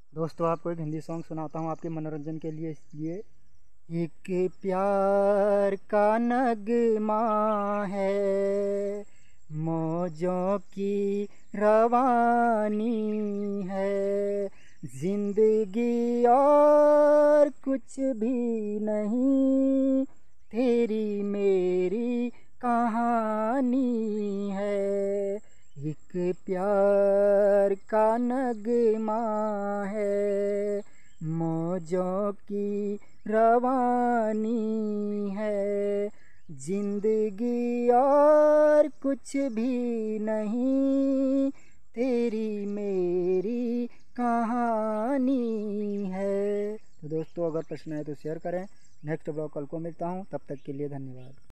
दोस्तों आपको एक हिंदी सॉन्ग सुनाता हूँ आपके मनोरंजन के लिए। इसलिए एक प्यार का नगमा है, मौजों की रवानी है, जिंदगी और कुछ भी नहीं, तेरी मेरी कहानी है। एक प्यार का नगमा है, मौजों की रवानी है, जिंदगी और कुछ भी नहीं, तेरी मेरी कहानी है। तो दोस्तों अगर पसंद आए तो शेयर करें। नेक्स्ट ब्लॉग कल को मिलता हूँ, तब तक के लिए धन्यवाद।